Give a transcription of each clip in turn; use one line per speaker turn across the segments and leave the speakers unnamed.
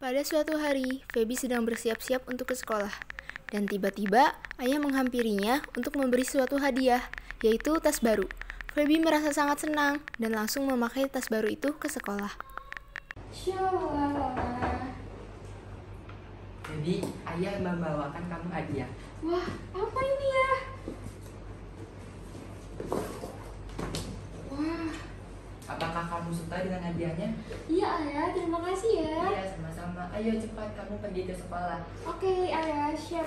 Pada suatu hari, Feby sedang bersiap-siap untuk ke sekolah. Dan tiba-tiba, ayah menghampirinya untuk memberi suatu hadiah, yaitu tas baru. Feby merasa sangat senang dan langsung memakai tas baru itu ke sekolah.
Jadi, ayah membawakan kamu hadiah.
Wah, apa ini ya? Wah,
Apakah kamu suka dengan hadiahnya?
iya ayah, terima kasih ya.
Iya, sama-sama. Ayo cepat kamu pergi ke sekolah.
Oke ayah, siap.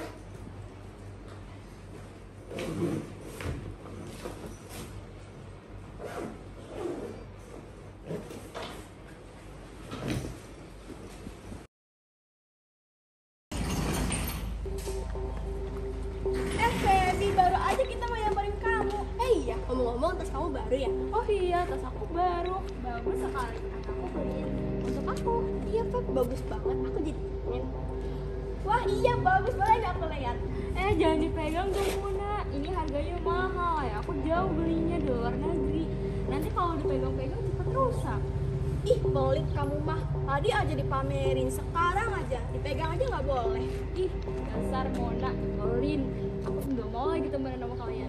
Feby, baru aja kita mau nyamperin kamu. Iya, ngomong-ngomong tas kamu baru ya?
Oh iya, tas aku baru. Bagus sekali. Aku beliin untuk aku.
Iya Feb, bagus banget. Aku jadi pengen. Wah iya, bagus banget aku lihat.
Jangan dipegang dong Muna. Ini harganya mahal ya. Aku jauh belinya di luar negeri. Nanti kalau dipegang-pegang cepat rusak.
Ih, pelit kamu mah. Tadi aja dipamerin, sekarang aja dipegang aja nggak boleh.
Ih, dasar Mona, nyebelin. Aku nggak mau lagi temenan sama kalian.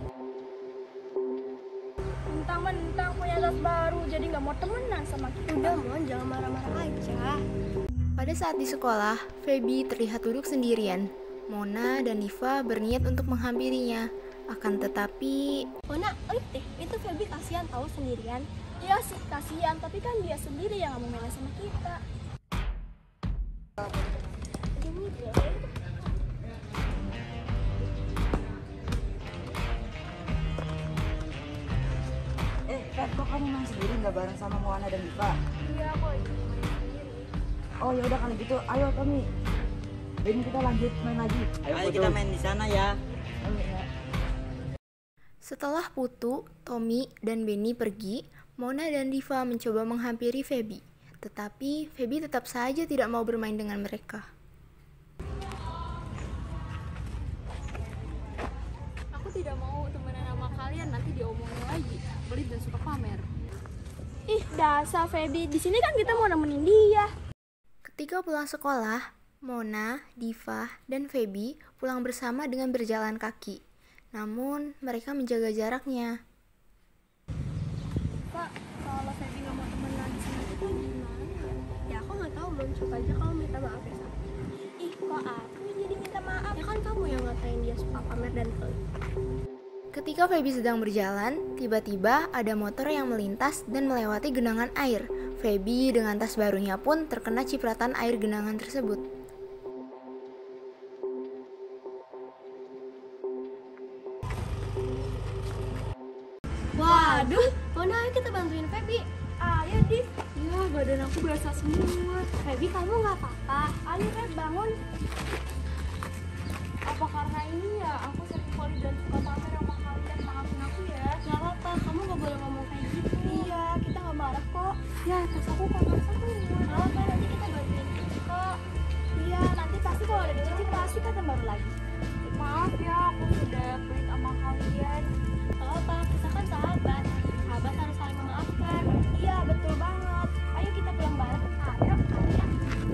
Mentang-mentang punya tas baru, jadi nggak mau temenan sama kita. Udah, Mon, jangan marah-marah aja.
Pada saat di sekolah, Feby terlihat duduk sendirian. Mona dan Niva berniat untuk menghampirinya. Akan tetapi,
Mona, deh, itu Feby kasihan tahu sendirian. Iya sih, kasihan, tapi kan dia sendiri yang nggak mau main sama kita. Ini deh.
Feb, kok kamu main sendiri nggak bareng sama Moana dan Diva?
Iya, aku lagi main sendiri.
Oh ya udah kalau gitu, ayo Tommy. Ini kita lanjut main lagi.
Ayo kita main di sana ya.
Ayo, ya.
setelah Putu, Tommy, dan Benny pergi, Mona dan Diva mencoba menghampiri Feby. Tetapi Feby tetap saja tidak mau bermain dengan mereka.
Aku tidak mau temenan sama kalian, nanti diomongin lagi. Pelit dan suka pamer.
Ih, dasar Feby. Di sini kan kita mau nemenin dia.
Ketika pulang sekolah, Mona, Diva, dan Feby pulang bersama dengan berjalan kaki. Namun, mereka menjaga jaraknya.
Pak, kalau Feby nggak mau temenan di sini kita gimana ya? Ya aku nggak tahu, belum coba aja kamu minta maaf ya sama. Ih, kok aku jadi minta maaf? Ya kan kamu yang ngatain dia suka pamer dan pelit.
Ketika Feby sedang berjalan, tiba-tiba ada motor yang melintas dan melewati genangan air. Feby dengan tas barunya pun terkena cipratan air genangan tersebut.
Waduh, Mona, ayo kita bantuin Feby. Ayo, Div.
Ya, badan aku berasa semua.
Feby, kamu nggak apa-apa. Ayo, Feb, bangun.
Apa karena ini ya aku sering pelit dan suka pamer sama kalian? Maafin aku ya.
Nggak apa-apa, kamu nggak boleh ngomong kayak gitu. Iya, kita nggak marah kok.
Ya, tas aku kotor semua.
Nggak apa, nanti kita bantuin kok. Iya, nanti pasti kalau ada dicuci pasti kita baru lagi.
Maaf ya, aku sudah pelit sama kalian.
Nggak apa, kita kan sahabat. Sahabat harus saling memaafkan. Iya, betul banget. Ayo kita pulang bareng. Ayo, ayo.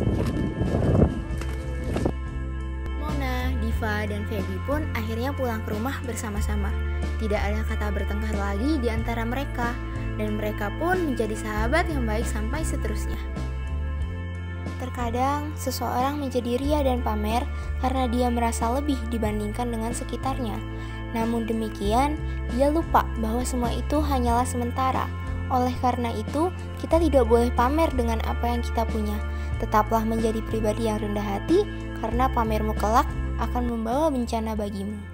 Mona, Diva, dan Feby pun akhirnya pulang ke rumah bersama-sama. Tidak ada kata bertengkar lagi di antara mereka, dan mereka pun menjadi sahabat yang baik sampai seterusnya. Terkadang, seseorang menjadi ria dan pamer karena dia merasa lebih dibandingkan dengan sekitarnya. Namun demikian, dia lupa bahwa semua itu hanyalah sementara. Oleh karena itu, kita tidak boleh pamer dengan apa yang kita punya. Tetaplah menjadi pribadi yang rendah hati, karena pamermu kelak akan membawa bencana bagimu.